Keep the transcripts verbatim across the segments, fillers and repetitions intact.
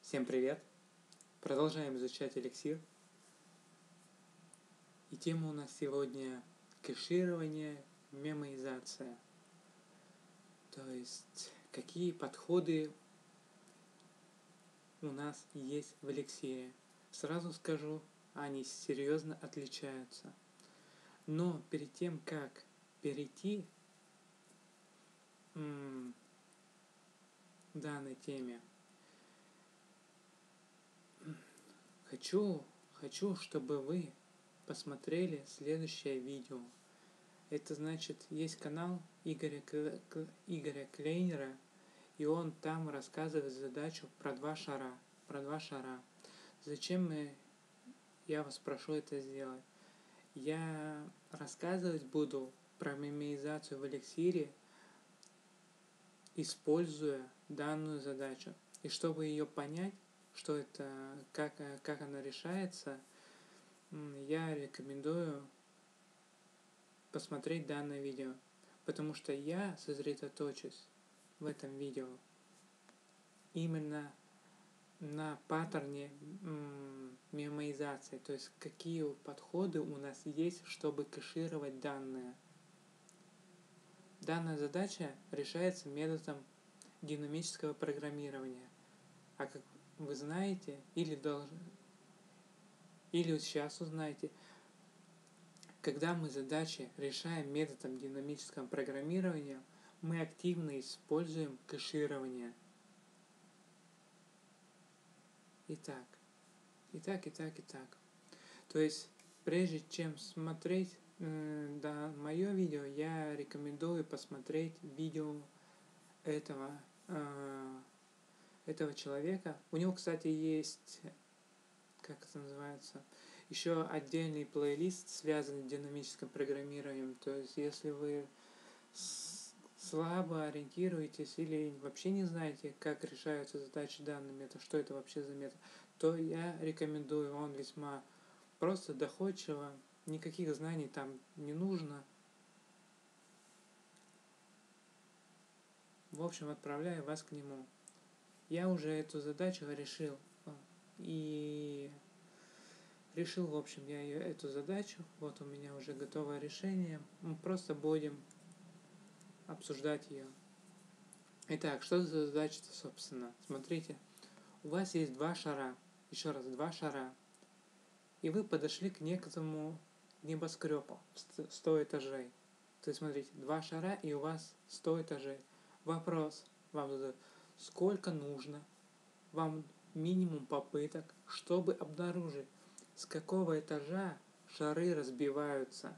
Всем привет! Продолжаем изучать эликсир. И тема у нас сегодня кэширование, мемоизация. То есть, какие подходы у нас есть в эликсире. Сразу скажу, они серьезно отличаются. Но перед тем, как перейти м- к данной теме, хочу, хочу, чтобы вы посмотрели следующее видео. Это значит, есть канал Игоря, Игоря Клейнера, и он там рассказывает задачу про два шара. Про два шара. Зачем мы, я вас прошу это сделать? Я рассказывать буду про мемоизацию в эликсире, используя данную задачу. И чтобы ее понять, что это, как, как она решается, я рекомендую посмотреть данное видео, потому что я сосредоточусь в этом видео именно на паттерне м, мемоизации, то есть какие подходы у нас есть, чтобы кэшировать данные. Данная задача решается методом динамического программирования. А как вы знаете, или должны, или сейчас узнаете, когда мы задачи решаем методом динамического программирования, мы активно используем кэширование. Итак, итак, итак, итак. То есть, прежде чем смотреть э, да, мое видео, я рекомендую посмотреть видео этого, э, этого человека. У него, кстати, есть, как это называется, еще отдельный плейлист, связанный с динамическим программированием. То есть, если вы слабо ориентируетесь или вообще не знаете, как решаются задачи данным методом, что это вообще за метод, то я рекомендую, он весьма просто, доходчиво, никаких знаний там не нужно. В общем, отправляю вас к нему. Я уже эту задачу решил. И решил, в общем, я ее, эту задачу. Вот у меня уже готовое решение. Мы просто будем обсуждать ее. Итак, что за задача-то, собственно? Смотрите, у вас есть два шара. Еще раз, два шара. И вы подошли к некоторому небоскребу, сто этажей. То есть, смотрите, два шара, и у вас сто этажей. Вопрос вам задают, сколько нужно вам минимум попыток, чтобы обнаружить, с какого этажа шары разбиваются.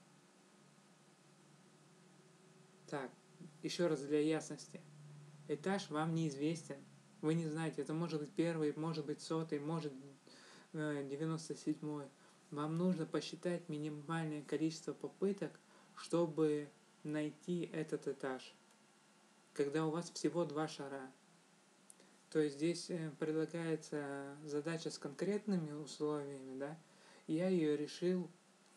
Так, еще раз для ясности. Этаж вам неизвестен. Вы не знаете, это может быть первый, может быть сотый, может девяносто седьмой. Вам нужно посчитать минимальное количество попыток, чтобы найти этот этаж, когда у вас всего два шара. То есть здесь предлагается задача с конкретными условиями, да? Я ее решил,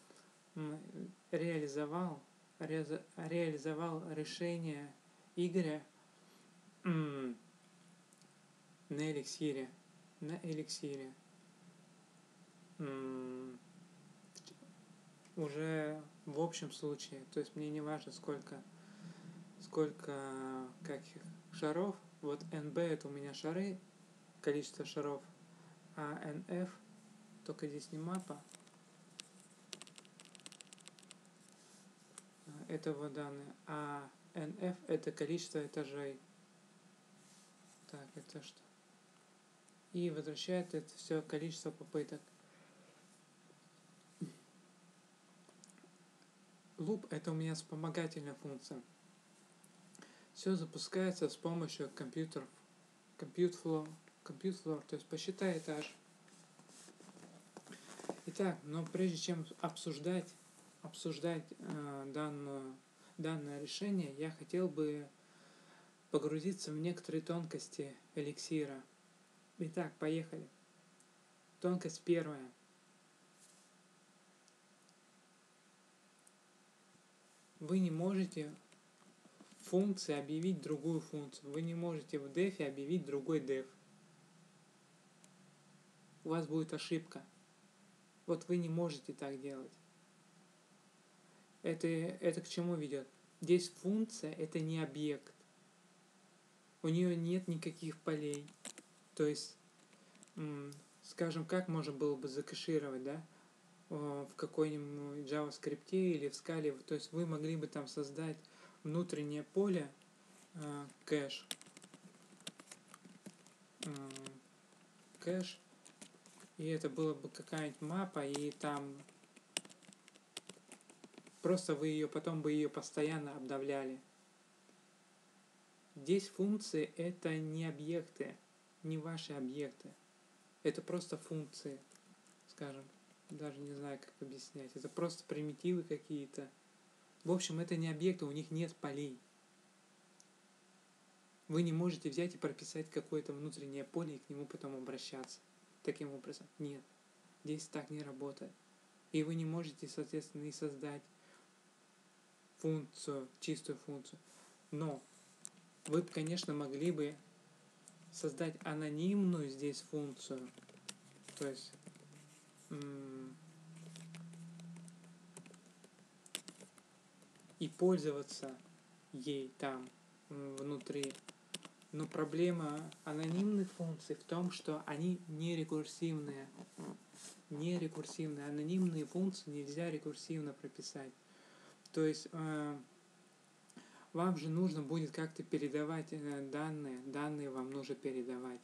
реализовал, ре, реализовал решение Игоря м, на эликсире, на эликсире. М, уже в общем случае, то есть мне не важно сколько, сколько каких шаров. Вот эн бэ это у меня шары, количество шаров, а эн эф, только здесь не мапа, этого данные, а эн эф это количество этажей. Так, это что? И возвращает это все количество попыток. Loop это у меня вспомогательная функция. Все запускается с помощью компьютеров, compute floor, compute floor, то есть посчитай этаж. Итак, но прежде чем обсуждать, обсуждать э, данную, данное решение, я хотел бы погрузиться в некоторые тонкости эликсира. Итак, поехали. Тонкость первая. Вы не можете в функции объявить другую функцию. Вы не можете в дефе объявить другой деф. у вас будет ошибка. Вот вы не можете так делать. Это, это к чему ведет? Здесь функция – это не объект. У нее нет никаких полей. То есть, скажем, как можно было бы закэшировать, да, в какой-нибудь JavaScript или в Scala. То есть вы могли бы там создать внутреннее поле кэш. Кэш. И это было бы какая-нибудь мапа, и там просто вы ее потом бы ее постоянно обновляли. Здесь функции – это не объекты, не ваши объекты. Это просто функции, скажем. Даже не знаю, как объяснять. Это просто примитивы какие-то. В общем, это не объекты, у них нет полей. Вы не можете взять и прописать какое-то внутреннее поле и к нему потом обращаться. Таким образом. Нет. Здесь так не работает. И вы не можете, соответственно, и создать функцию, чистую функцию. Но вы, конечно, могли бы создать анонимную здесь функцию. То есть м- и пользоваться ей там внутри. Но проблема анонимных функций в том, что они не рекурсивные. Не рекурсивные. Анонимные функции нельзя рекурсивно прописать. То есть э, вам же нужно будет как-то передавать э, данные. Данные вам нужно передавать.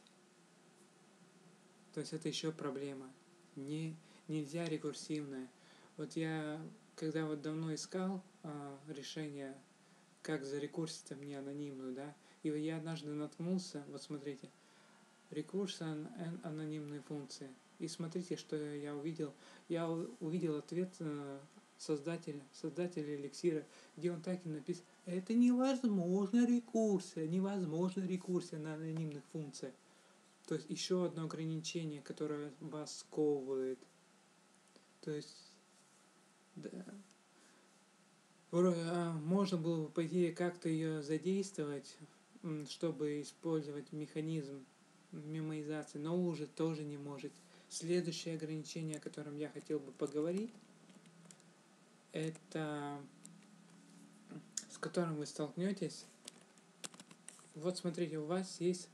То есть это еще проблема. Не, нельзя рекурсивное. Вот я, когда вот давно искал э, решение, как зарекурсить мне анонимную, да, и я однажды наткнулся, вот смотрите, рекурсия анонимные функции. И смотрите, что я увидел. Я увидел ответ э, создателя, создателя эликсира, где он так и написал: это невозможно рекурсия, невозможно рекурсия на анонимных функциях. То есть еще одно ограничение, которое вас сковывает. То есть, да, можно было бы, по идее, как-то ее задействовать, чтобы использовать механизм мемоизации, но уже тоже не можете. Следующее ограничение, о котором я хотел бы поговорить, это с которым вы столкнетесь. Вот смотрите, у вас есть,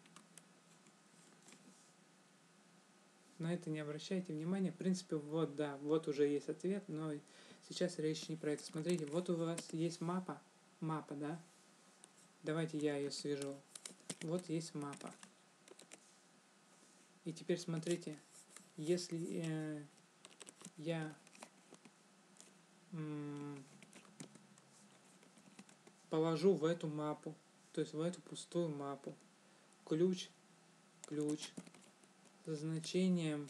на это не обращайте внимания, в принципе, вот да, вот уже есть ответ, но сейчас речь не про это. Смотрите, вот у вас есть мапа, мапа, да? Давайте я ее свяжу. Вот есть мапа. И теперь смотрите, если э, я м, положу в эту мапу, то есть в эту пустую мапу, ключ, ключ со значением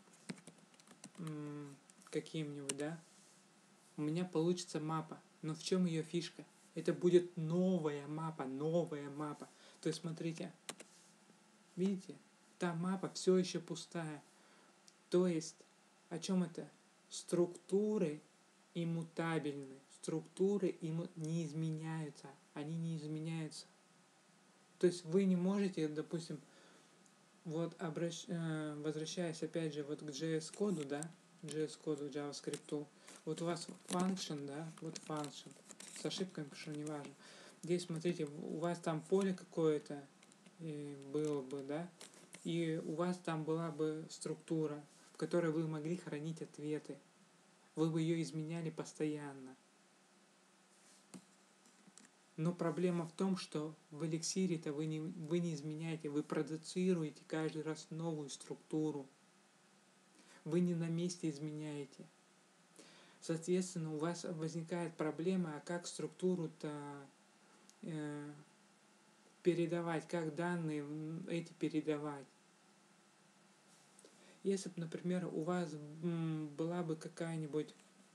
м, каким-нибудь, да, у меня получится мапа. Но в чем ее фишка? Это будет новая мапа, новая мапа. То есть смотрите, видите, та мапа все еще пустая. То есть, о чем это? Структуры иммутабельны. Структуры имму... не изменяются. Они не изменяются. То есть вы не можете, допустим, вот обращ... э, возвращаясь опять же вот к джей эс-коду, да, джей эс-коду, JavaScript, вот у вас function, да, вот function, с ошибками, потому что не важно. Здесь, смотрите, у вас там поле какое-то было бы, да, и у вас там была бы структура, в которой вы могли хранить ответы. Вы бы ее изменяли постоянно. Но проблема в том, что в эликсире-то вы не, вы не изменяете, вы продуцируете каждый раз новую структуру. Вы не на месте изменяете. Соответственно, у вас возникает проблема, а как структуру-то э, передавать, как данные эти передавать. Если бы, например, у вас м, была бы какая-нибудь...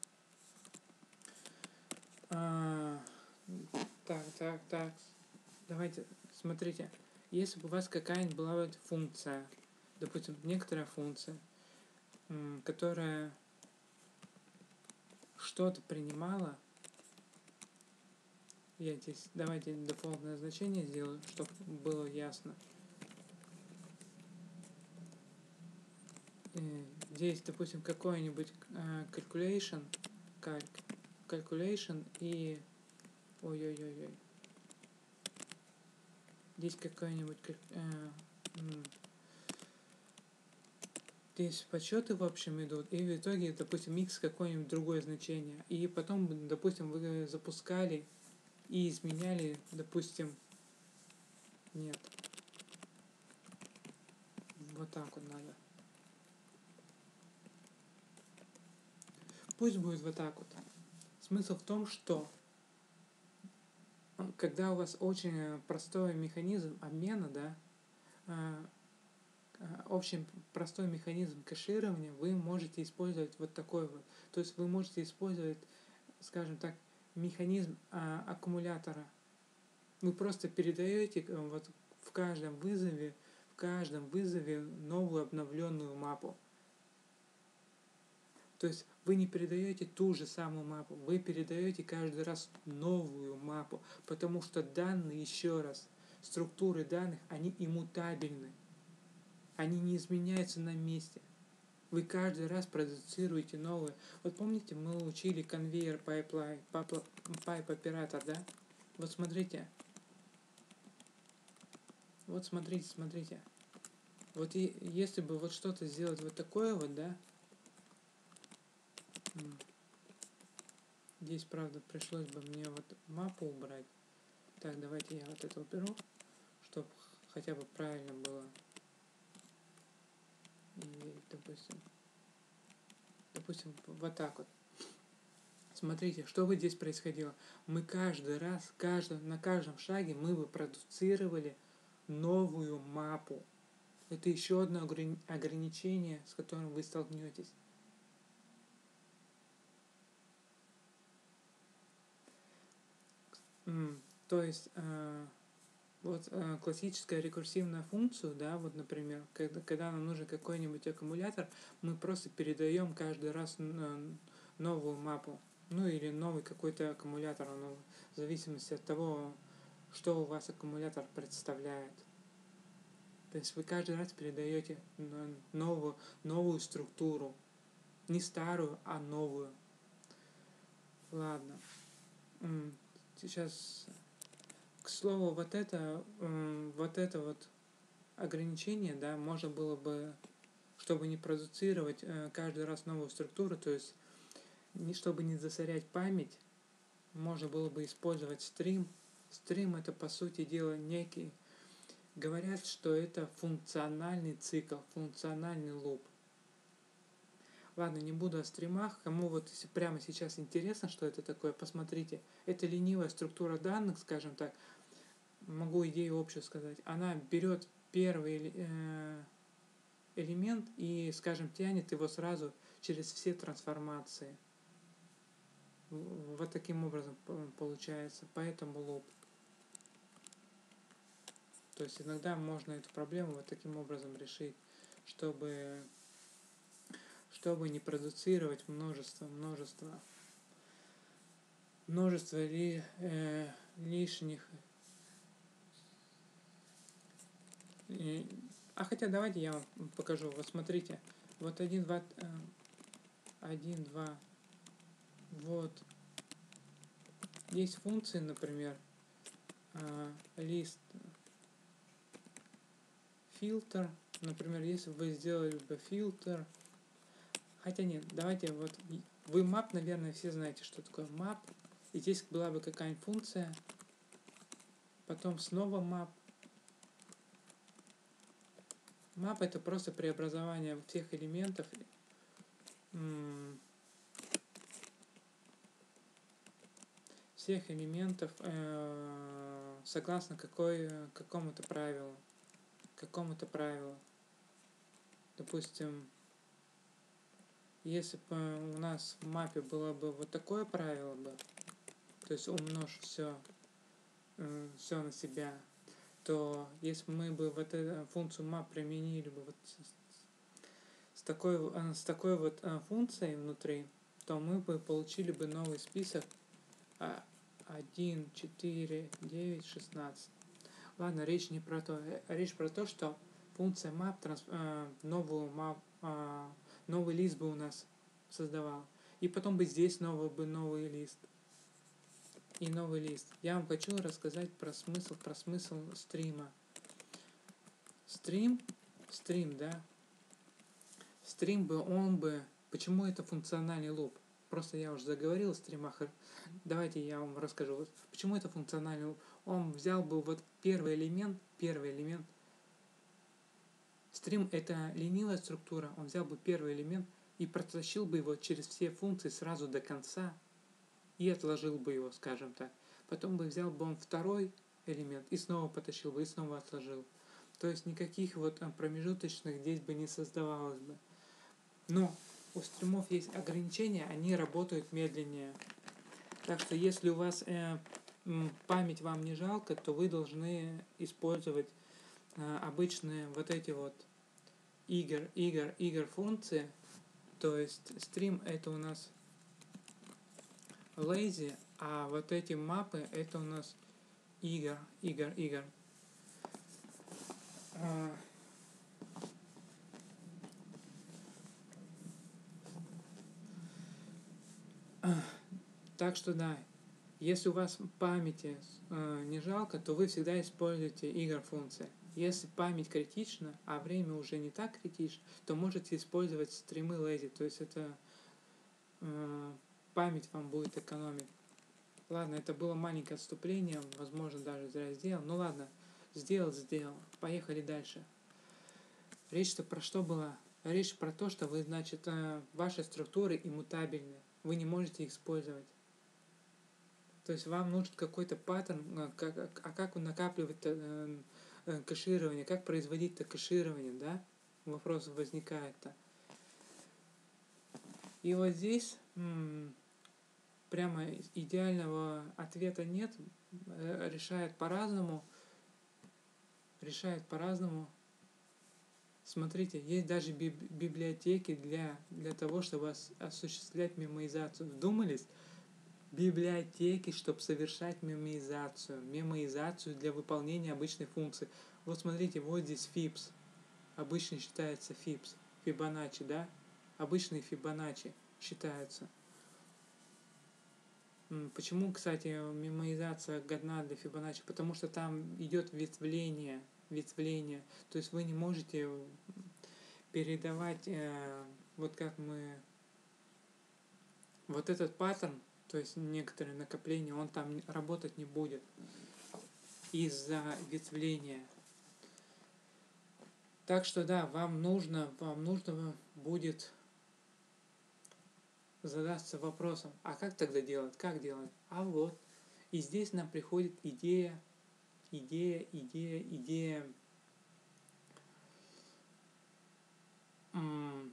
А, так, так, так. Давайте, смотрите. Если бы у вас какая-нибудь была бы функция, допустим, некоторая функция, м, которая что-то принимала, я здесь, давайте дефолтное значение сделаю, чтобы было ясно. э, здесь, допустим, какой-нибудь э, calculation, calc, calculation и ой-ой-ой-ой. Здесь какой-нибудь э, здесь подсчеты в общем идут, и в итоге, допустим, x какое-нибудь другое значение. И потом, допустим, вы запускали и изменяли, допустим, нет. Вот так вот надо. Пусть будет вот так вот. Смысл в том, что когда у вас очень простой механизм обмена, да, очень простой механизм кэширования, вы можете использовать вот такой вот. То есть вы можете использовать, скажем так, механизм а, аккумулятора. Вы просто передаете вот в каждом вызове, в каждом вызове новую обновленную мапу. То есть вы не передаете ту же самую мапу, вы передаете каждый раз новую мапу, потому что данные, еще раз, структуры данных, они иммутабельны. Они не изменяются на месте. Вы каждый раз продуцируете новые. Вот помните, мы учили конвейер пайплайн, пайп оператор, да? Вот смотрите. Вот смотрите, смотрите. Вот и, если бы вот что-то сделать вот такое вот, да? Здесь, правда, пришлось бы мне вот мапу убрать. Так, давайте я вот это уберу, чтобы хотя бы правильно было. И, допустим, допустим, вот так вот. Смотрите, что бы здесь происходило. Мы каждый раз, каждый, на каждом шаге мы бы продуцировали новую мапу. Это еще одно ограничение, с которым вы столкнетесь. То есть, э, вот э, классическая рекурсивная функция, да, вот, например, когда, когда нам нужен какой-нибудь аккумулятор, мы просто передаем каждый раз новую мапу, ну или новый какой-то аккумулятор, ну, в зависимости от того, что у вас аккумулятор представляет. То есть вы каждый раз передаете новую, новую структуру, не старую, а новую. Ладно. Сейчас, к слову, вот это, вот это вот ограничение, да, можно было бы, чтобы не продуцировать каждый раз новую структуру, то есть, чтобы не засорять память, можно было бы использовать стрим. Стрим — это, по сути дела, некий, говорят, что это функциональный цикл, функциональный луп. Ладно, не буду о стримах. Кому вот прямо сейчас интересно, что это такое, посмотрите. Это ленивая структура данных, скажем так. Могу идею общую сказать. Она берет первый э, элемент и, скажем, тянет его сразу через все трансформации. Вот таким образом получается. Поэтому луп. То есть иногда можно эту проблему вот таким образом решить, чтобы, чтобы не продуцировать множество, множество, множество ли, э, лишних. И, а хотя давайте я вам покажу. Вот смотрите. Вот один, два, э, один, два. Вот. Есть функции, например, э, лист, фильтр. Например, если вы сделали бы фильтр. Хотя нет, давайте вот. Вы map, наверное, все знаете, что такое map. И здесь была бы какая-нибудь функция. Потом снова map. Map — это просто преобразование всех элементов. Всех элементов э, согласно какой, какому-то правилу. Какому-то правилу. Допустим, если бы у нас в мапе было бы вот такое правило бы, то есть умножь все, э, все на себя, то если мы бы вот эту функцию map применили бы вот с такой, с такой вот функцией внутри, то мы бы получили бы новый список один, четыре, девять, шестнадцать. Ладно, речь не про то. Речь про то, что функция map транс, э, новую map, э, новый лист бы у нас создавал. И потом бы здесь новый бы новый лист. И новый лист. Я вам хочу рассказать про смысл, про смысл стрима. Стрим, стрим, да. Стрим бы, он бы... Почему это функциональный луп? Просто я уже заговорил о стримах. Давайте я вам расскажу. Вот почему это функциональный луп? Он взял бы вот первый элемент, первый элемент. Стрим — это ленивая структура. Он взял бы первый элемент и протащил бы его через все функции сразу до конца и отложил бы его, скажем так. Потом бы взял бы он второй элемент и снова потащил бы, и снова отложил. То есть никаких вот промежуточных здесь бы не создавалось бы. Но у стримов есть ограничения, они работают медленнее. Так что если у вас э, память вам не жалко, то вы должны использовать э, обычные вот эти вот игр, игр, игр функции. То есть стрим — это у нас lazy, а вот эти мапы — это у нас игр, игр, игр. А, Так что да, если у вас памяти э, не жалко, то вы всегда используете игр функции. Если память критична, а время уже не так критично, то можете использовать стримы lazy, то есть это э, память вам будет экономить. Ладно, это было маленькое отступление, возможно, даже зря сделал. Ну ладно, сделал, сделал. Поехали дальше. Речь-то про что была? Речь про то, что вы, значит, э, ваши структуры иммутабельны. Вы не можете их использовать. То есть вам нужен какой-то паттерн, а как, а как накапливать э, э, кэширование, как производить-то кэширование, да? Вопрос возникает-то. И вот здесь м- прямо идеального ответа нет, решает по-разному, решает по-разному. Смотрите, есть даже библиотеки для, для того, чтобы осуществлять мемоизацию. Вдумались? Библиотеки, чтобы совершать мемоизацию. Мемоизацию для выполнения обычной функции. Вот смотрите, вот здесь фибс. Обычно считается фибс. Фибоначчи, да? Обычные Фибоначчи считаются. Почему, кстати, мемоизация годна для Фибоначчи? Потому что там идет ветвление. Ветвление. То есть вы не можете передавать, э, вот как мы... Вот этот паттерн, то есть некоторые накопления, он там работать не будет из-за ветвления. Так что да, вам нужно, вам нужно будет задаться вопросом, а как тогда делать, как делать? А вот, и здесь нам приходит идея, идея, идея, идея м-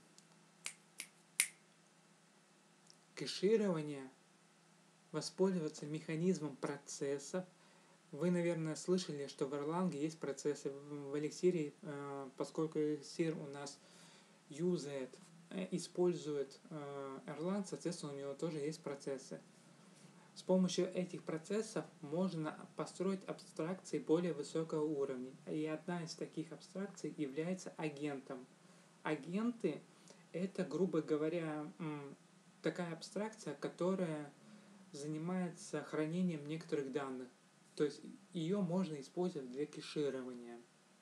кэширования, воспользоваться механизмом процессов. Вы, наверное, слышали, что в Erlang есть процессы. В эликсире, поскольку эликсир у нас юзает, использует Erlang, соответственно, у него тоже есть процессы. С помощью этих процессов можно построить абстракции более высокого уровня. И одна из таких абстракций является агентом. Агенты — это, грубо говоря, такая абстракция, которая занимается хранением некоторых данных. То есть ее можно использовать для кэширования.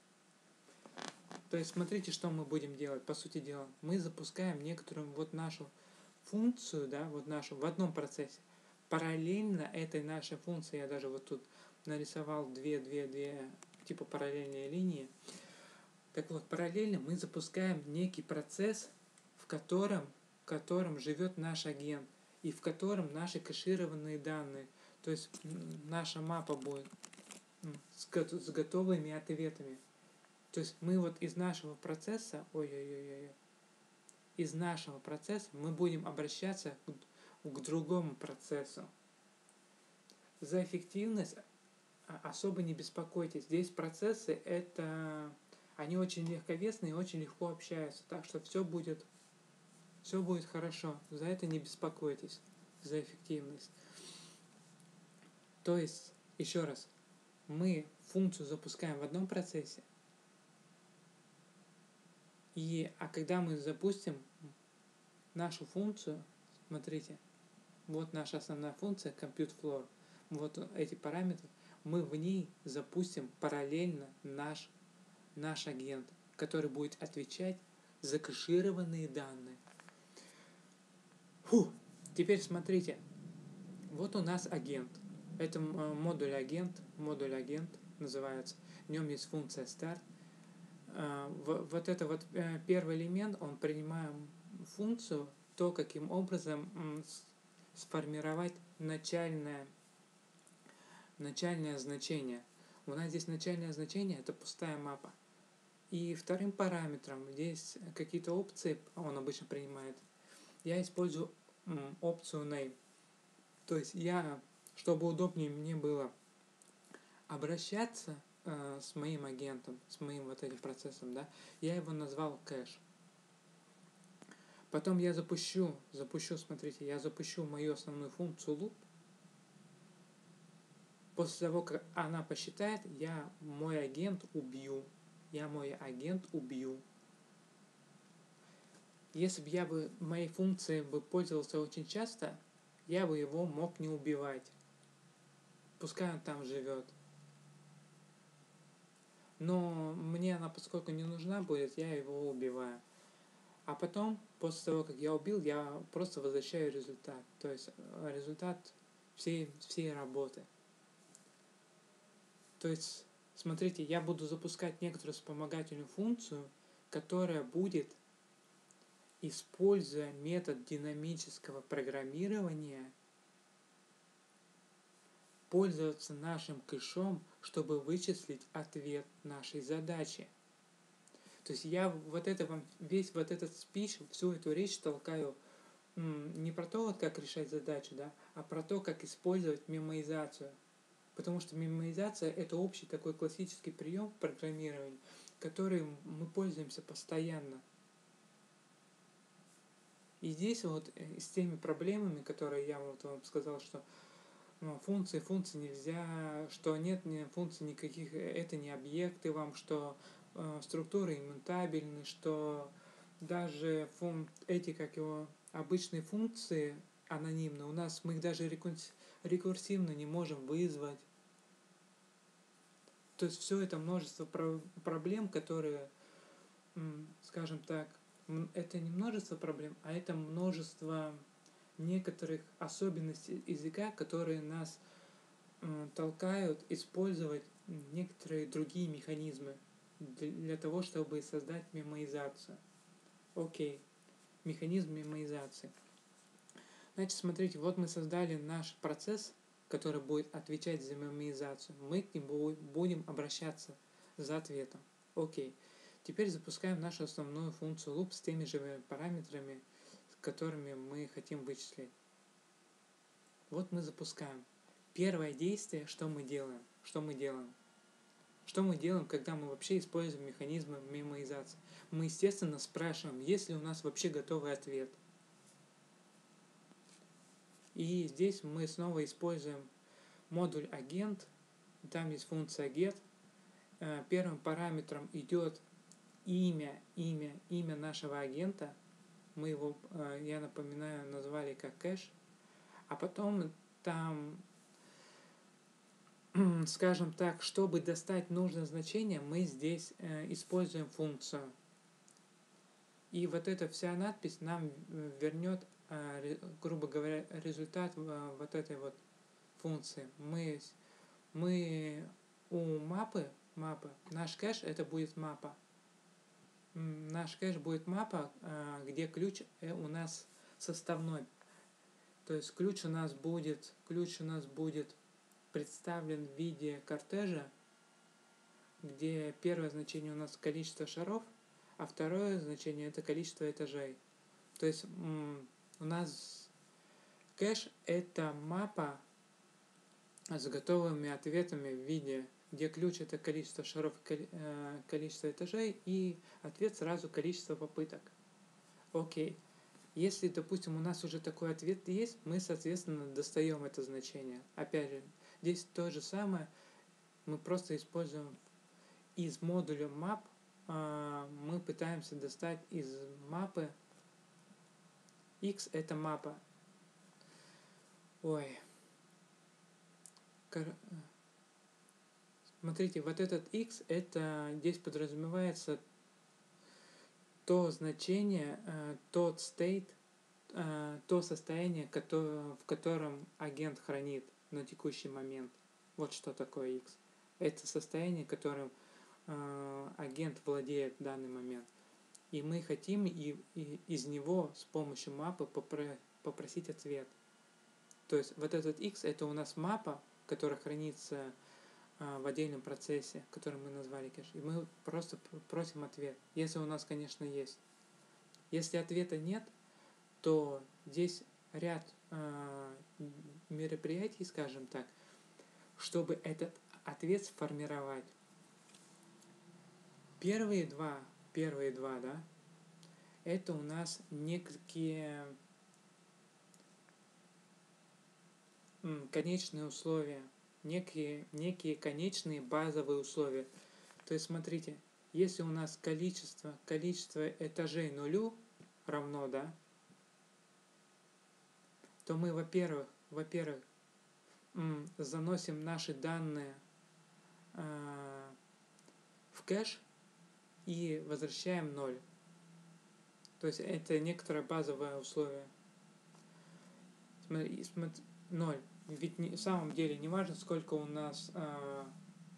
То есть смотрите, что мы будем делать. По сути дела, мы запускаем некоторую вот нашу функцию, да, вот нашу в одном процессе. Параллельно этой нашей функции, я даже вот тут нарисовал две, две, две типа параллельные линии. Так вот, параллельно мы запускаем некий процесс, в котором, в котором живет наш агент и в котором наши кэшированные данные. То есть наша мапа будет с готовыми ответами. То есть мы вот из нашего процесса, ой-ой-ой, из нашего процесса мы будем обращаться к, к другому процессу. За эффективность особо не беспокойтесь. Здесь процессы это, они очень легковесные и очень легко общаются. Так что все будет, все будет хорошо. За это не беспокойтесь, за эффективность. То есть, еще раз, мы функцию запускаем в одном процессе, И, а когда мы запустим нашу функцию, смотрите, вот наша основная функция compute floor, вот эти параметры, мы в ней запустим параллельно наш, наш агент, который будет отвечать за кэшированные данные. Фу. Теперь смотрите, вот у нас агент. Это модуль агент, модуль агент называется. В нем есть функция start. Вот это вот первый элемент, он принимает функцию, то, каким образом сформировать начальное, начальное значение. У нас здесь начальное значение, это пустая мапа. И вторым параметром, здесь какие-то опции он обычно принимает, я использую м, опцию name. То есть я, чтобы удобнее мне было обращаться э, с моим агентом, с моим вот этим процессом, да, я его назвал кэш. Потом я запущу, запущу, смотрите, я запущу мою основную функцию loop. После того, как она посчитает, я мой агент убью. Я мой агент убью. Если бы я бы моей функцией бы пользовался очень часто, я бы его мог не убивать. Пускай он там живет. Но мне она, поскольку не нужна будет, я его убиваю. А потом, после того, как я убил, я просто возвращаю результат. То есть результат всей, всей работы. То есть, смотрите, я буду запускать некоторую вспомогательную функцию, которая будет, используя метод динамического программирования, пользоваться нашим кэшом, чтобы вычислить ответ нашей задачи. То есть я вот это вам, весь вот этот спич, всю эту речь толкаю м, не про то, вот как решать задачу, да, а про то, как использовать мемоизацию. Потому что мемоизация – это общий такой классический прием в программировании, которым мы пользуемся постоянно. И здесь вот с теми проблемами, которые я вот вам сказал, что ну, функции, функции нельзя, что нет функций никаких, это не объекты вам, что э, структуры иммутабельны, что даже фун, эти, как его, обычные функции анонимны, у нас мы их даже рекурсивно не можем вызвать. То есть все это множество про- проблем, которые, скажем так, это не множество проблем, а это множество некоторых особенностей языка, которые нас э, толкают использовать некоторые другие механизмы для, для того, чтобы создать мемоизацию. Окей, механизм мемоизации. Значит, смотрите, вот мы создали наш процесс, который будет отвечать за мемоизацию. Мы к нему будем обращаться за ответом. Окей. Теперь запускаем нашу основную функцию loop с теми же параметрами, с которыми мы хотим вычислить. Вот мы запускаем. Первое действие, что мы делаем? Что мы делаем? Что мы делаем, когда мы вообще используем механизмы мемоизации? Мы, естественно, спрашиваем, есть ли у нас вообще готовый ответ. И здесь мы снова используем модуль агент. Там есть функция get. Первым параметром идет имя, имя, имя нашего агента. Мы его, я напоминаю, назвали как кэш. А потом там, скажем так, чтобы достать нужное значение, мы здесь используем функцию. И вот эта вся надпись нам вернет, грубо говоря, результат вот этой вот функции. Мы, мы у мапы, мапы, наш кэш это будет мапа. Наш кэш будет мапа, где ключ у нас составной. То есть ключ у нас будет, ключ у нас будет представлен в виде кортежа, где первое значение у нас количество шаров, а второе значение это количество этажей. То есть у нас кэш это мапа с готовыми ответами в виде, где ключ это количество шаров, количество этажей, и ответ сразу количество попыток. Окей. Если, допустим, у нас уже такой ответ есть, мы, соответственно, достаем это значение. Опять же, здесь то же самое, мы просто используем из модуля map э, мы пытаемся достать из мапы. X это мапа. Ой. Кор... Смотрите, вот этот X, это здесь подразумевается то значение, э, тот state, э, то состояние, которое, в котором агент хранит на текущий момент. Вот что такое X. Это состояние, которым э, агент владеет в данный момент. И мы хотим и, и из него с помощью мапы попро- попросить ответ. То есть вот этот X это у нас мапа, которая хранится э, в отдельном процессе, который мы назвали кэш. И мы просто просим ответ, если у нас, конечно, есть. Если ответа нет, то здесь ряд э, мероприятий, скажем так, чтобы этот ответ сформировать. Первые два, первые два, да, это у нас некие м, конечные условия, некие, некие конечные базовые условия. То есть, смотрите, если у нас количество, количество этажей нулю равно, да, то мы, во-первых, во-первых, м, заносим наши данные э, в кэш и возвращаем ноль. То есть это некоторое базовое условие. Смотри, смотри, ноль. Ведь не, в самом деле не важно, сколько у нас э,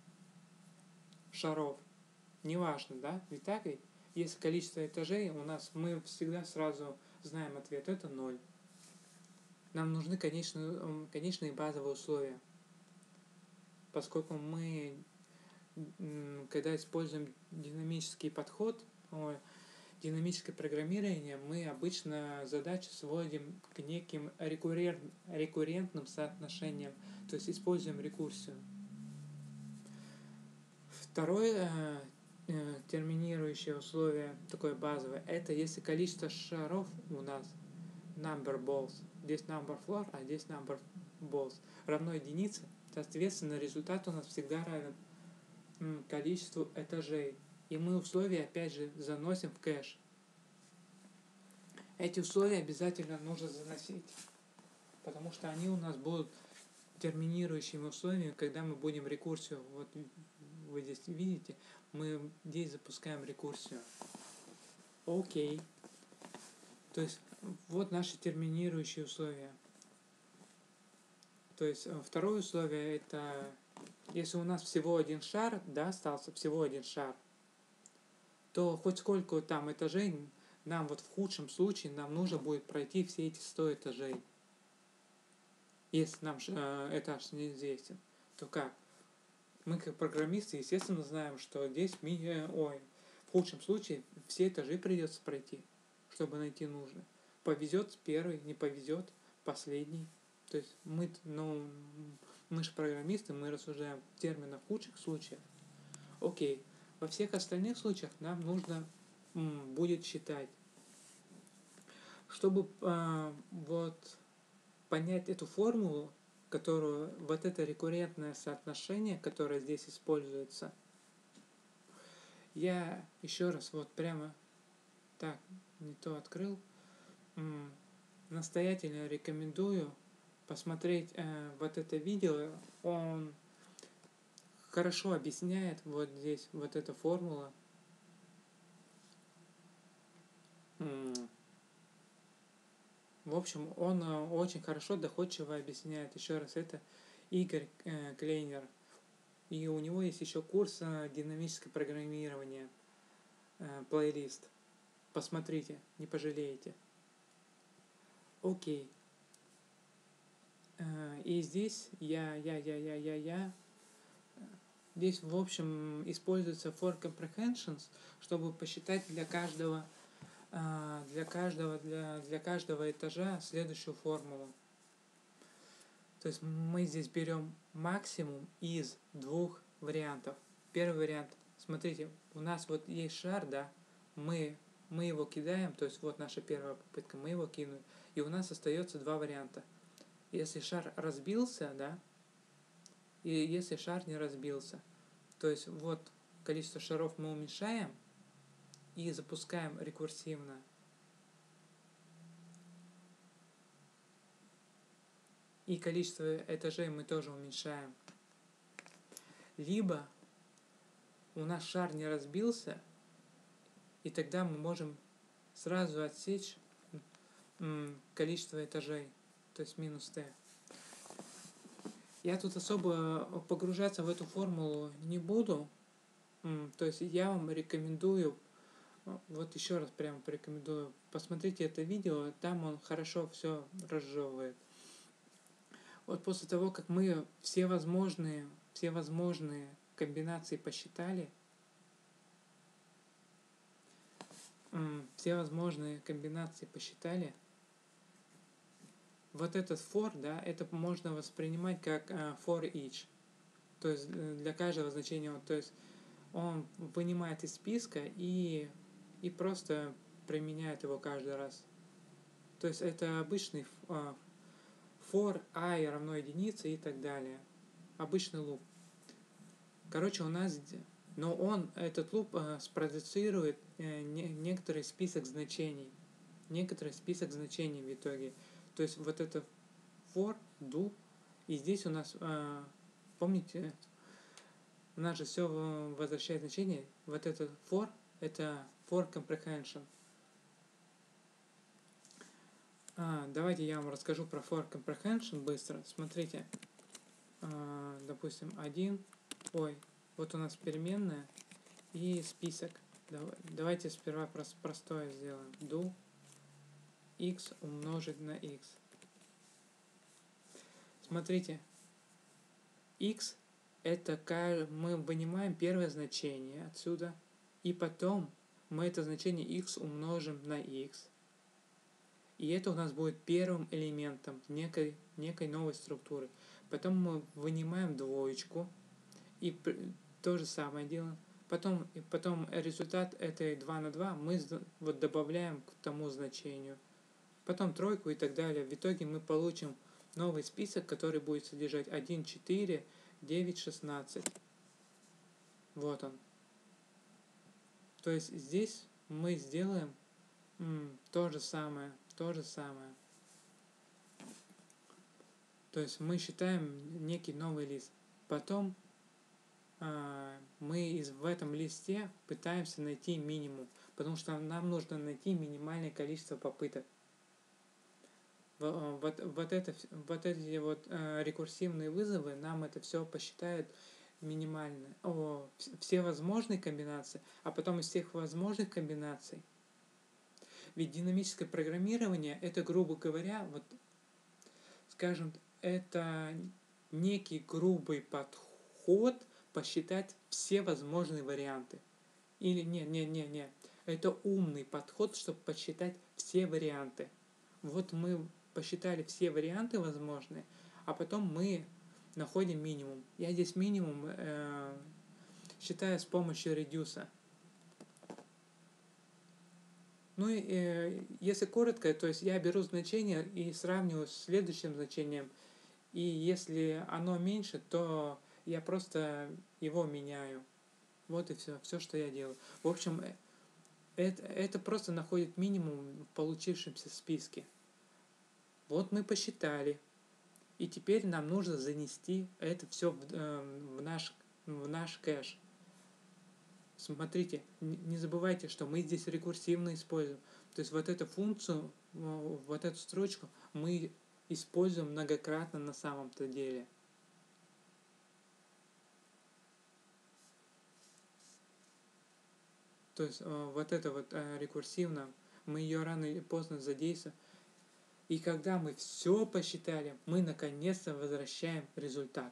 шаров. Не важно, да? Ведь так ведь? Если количество этажей, у нас мы всегда сразу знаем ответ. Это ноль. Нам нужны конечные, конечные базовые условия. Поскольку мы, когда используем динамический подход, динамическое программирование, мы обычно задачи сводим к неким рекуррент, рекуррентным соотношениям, то есть используем рекурсию. Второе э, терминирующее условие, такое базовое, это если количество шаров у нас number balls, здесь number floor, а здесь number balls равно единице, соответственно результат у нас всегда равен м, количеству этажей. И мы условия опять же заносим в кэш. Эти условия обязательно нужно заносить, потому что они у нас будут терминирующими условиями, когда мы будем рекурсию. Вот вы здесь видите, мы здесь запускаем рекурсию. Окей. То есть вот наши терминирующие условия. То есть второе условие это если у нас всего один шар, да, остался всего один шар, то хоть сколько там этажей, нам вот в худшем случае нам нужно будет пройти все эти сто этажей. Если нам э, этаж неизвестен, то как? Мы как программисты, естественно, знаем, что здесь ми, ой, в худшем случае все этажи придется пройти, чтобы найти нужное. Повезет первый, не повезет последний. То есть мы, ну, мы же программисты, мы рассуждаем в терминах худших случаев. Окей. Во всех остальных случаях нам нужно м, будет считать. Чтобы э, вот понять эту формулу, которую, вот это рекуррентное соотношение, которое здесь используется, я еще раз вот прямо так, не то открыл, м, настоятельно рекомендую посмотреть э, вот это видео. Он хорошо объясняет вот здесь вот эта формула. М, В общем, он э, очень хорошо, доходчиво объясняет. Еще раз, это Игорь э, Клейнер. И у него есть еще курс э, динамическое программирование, э, плейлист. Посмотрите, не пожалеете. Окей. Э, и здесь я, я, я, я, я, я. Здесь, в общем, используется for comprehensions, чтобы посчитать для каждого для каждого, для, для каждого этажа следующую формулу. То есть мы здесь берем максимум из двух вариантов. Первый вариант, смотрите, у нас вот есть шар, да, мы, мы его кидаем, то есть вот наша первая попытка, мы его кинули, и у нас остается два варианта. Если шар разбился, да, и если шар не разбился, то есть вот количество шаров мы уменьшаем, и запускаем рекурсивно. И количество этажей мы тоже уменьшаем. Либо у нас шар не разбился, и тогда мы можем сразу отсечь количество этажей, то есть минус t. Я тут особо погружаться в эту формулу не буду, то есть я вам рекомендую, вот еще раз прямо порекомендую, посмотрите это видео, там он хорошо все разжевывает. Вот после того, как мы все возможные, все возможные комбинации посчитали, все возможные комбинации посчитали, вот этот for, да, это можно воспринимать как uh, for each, то есть для каждого значения, то есть он вынимает из списка и, и просто применяет его каждый раз. То есть это обычный uh, for I равно единице и так далее. Обычный луп. Короче, у нас, но он, этот луп uh, спродуцирует uh, не, некоторый список значений. Некоторый список значений в итоге. То есть вот это for, do, и здесь у нас, uh, помните, у нас же все возвращает значение. Вот это for, это for comprehension. А, давайте я вам расскажу про for comprehension быстро. Смотрите, а, допустим, один, ой, вот у нас переменная и список. Давайте сперва простое сделаем. Do x умножить на x. Смотрите, x это мы вынимаем первое значение отсюда, и потом мы это значение x умножим на x. И это у нас будет первым элементом некой, некой новой структуры. Потом мы вынимаем двоечку и то же самое делаем. Потом, и потом результат этой два на два мы вот добавляем к тому значению. Потом тройку и так далее. В итоге мы получим новый список, который будет содержать один, четыре, девять, шестнадцать. Вот он. То есть здесь мы сделаем м, то же самое. То же самое. То есть мы считаем некий новый лист. Потом э, мы из, в этом листе пытаемся найти минимум, потому что нам нужно найти минимальное количество попыток. Вот, вот, это, вот эти вот э, рекурсивные вызовы нам это все посчитают минимально. О, все возможные комбинации, а потом из всех возможных комбинаций. Ведь динамическое программирование, это, грубо говоря, вот, скажем, это некий грубый подход посчитать все возможные варианты. Или не, не, не, не. Это умный подход, чтобы посчитать все варианты. Вот мы посчитали все варианты возможные, а потом мы находим минимум. Я здесь минимум э, считаю с помощью редюса. Ну и э, если коротко, то есть я беру значение и сравниваю с следующим значением. И если оно меньше, то я просто его меняю. Вот и все, все, что я делаю. В общем, это, это просто находит минимум в получившемся списке. Вот мы посчитали. И теперь нам нужно занести это все в, э, в, наш, в наш кэш. Смотрите, не забывайте, что мы здесь рекурсивно используем. То есть вот эту функцию, вот эту строчку мы используем многократно на самом-то деле. То есть вот это вот рекурсивно, мы ее рано или поздно задействуем. И когда мы все посчитали, мы наконец-то возвращаем результат.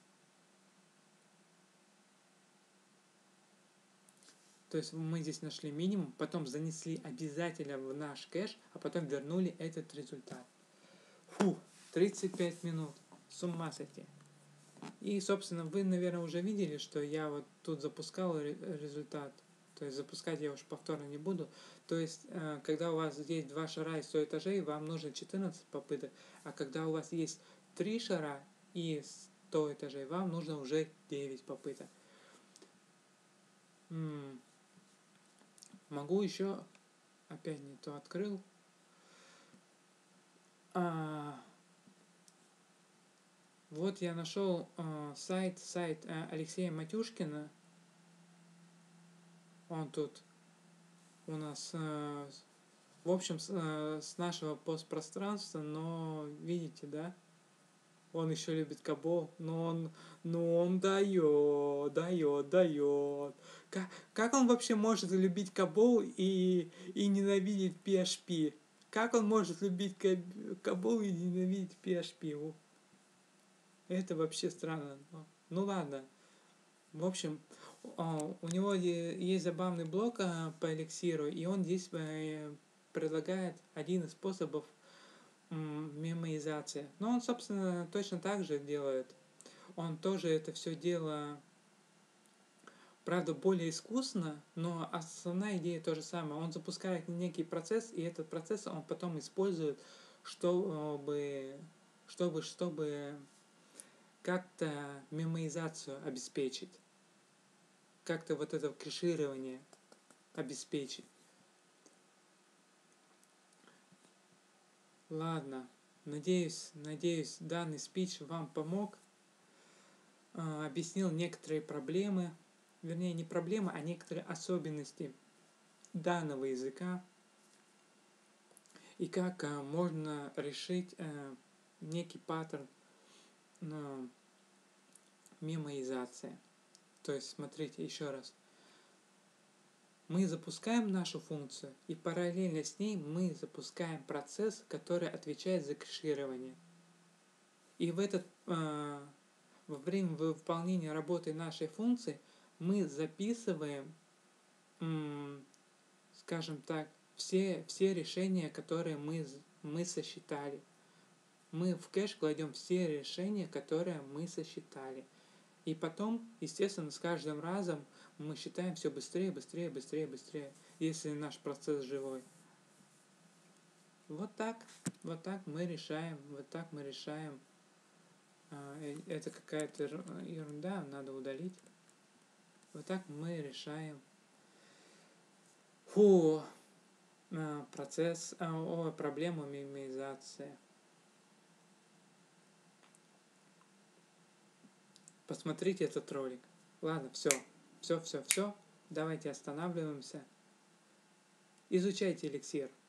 То есть мы здесь нашли минимум, потом занесли обязательно в наш кэш, а потом вернули этот результат. Фу, тридцать пять минут. С ума сойти. И, собственно, вы, наверное, уже видели, что я вот тут запускал результат. То есть запускать я уж повторно не буду. То есть, когда у вас есть два шара и сто этажей, вам нужно четырнадцать попыток. А когда у вас есть три шара и сто этажей, вам нужно уже девять попыток. М-м. Могу еще... Опять не то открыл. А, вот я нашел а, сайт, сайт а, Алексея Матюшкина. Он тут у нас, а, в общем, с, а, с нашего постпространства, но видите, да? Он еще любит Кабол, но он, но он дает, дает, дает. Как, как он вообще может любить Кабол и, и ненавидеть пи эйч пи? Как он может любить Кабол и ненавидеть пи эйч пи? Это вообще странно. Ну ладно. В общем, у него есть забавный блог по эликсиру, и он здесь предлагает один из способов мемоизации. Но он, собственно, точно так же делает. Он тоже это все дело, правда, более искусно, но основная идея то же самое. Он запускает некий процесс, и этот процесс он потом использует, чтобы, чтобы, чтобы как-то мемоизацию обеспечить. Как-то вот это кэширование обеспечить. Ладно, надеюсь, надеюсь, данный спич вам помог, э, объяснил некоторые проблемы, вернее не проблемы, а некоторые особенности данного языка и как э, можно решить э, некий паттерн э, мемоизации. То есть, смотрите еще раз. Мы запускаем нашу функцию, и параллельно с ней мы запускаем процесс, который отвечает за кэширование. И в этот, э, во время выполнения работы нашей функции мы записываем, м, скажем так, все, все решения, которые мы, мы сосчитали. Мы в кэш кладем все решения, которые мы сосчитали. И потом, естественно, с каждым разом мы считаем все быстрее, быстрее, быстрее, быстрее, если наш процесс живой. Вот так, вот так мы решаем, вот так мы решаем. Это какая-то ерунда, надо удалить. Вот так мы решаем. Фу, процесс, о, проблему мемоизации. Посмотрите этот ролик. Ладно, все, все, все, все. Давайте останавливаемся. Изучайте эликсир.